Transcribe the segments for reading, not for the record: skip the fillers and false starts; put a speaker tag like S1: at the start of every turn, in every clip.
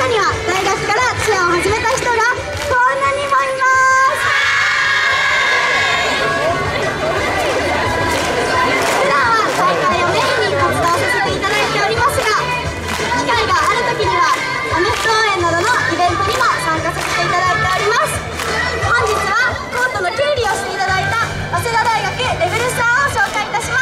S1: には大学からチアを始めた人がこんなにもいます。普段は大会をメインに活動させていただいておりますが、機会がある時にはアメフト応援などのイベントにも参加させていただいております。本日はコートの経理をしていただいた早稲田大学レベル3を紹介いたします。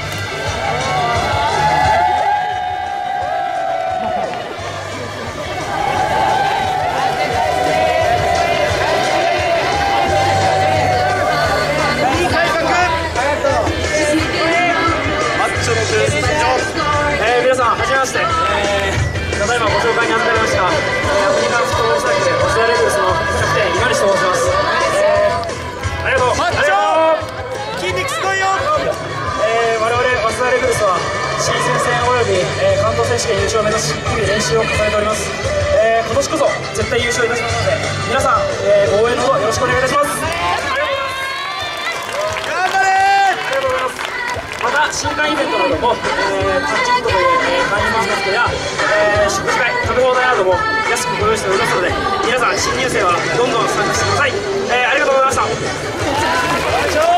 S2: 皆さんはじめまして、ただいまご紹介に預かりましたアフリカンフットボールサークル早稲田レグルスのキャプテン今西と申します。ありがとう。マッチョ筋肉すごいよ。我々早稲田レグルスはシーズン戦および関東選手権優勝を目指し日々練習を重ねております。今年こそ絶対優勝いたしますので皆さん、応援のほどよろしくお願いいたします。また新刊イベントなども、パッチングという会員マスカットや、食事会、食べ放題なども安くご用意しておりますので皆さん新入生はどんどん参加してください。ありがとうございました。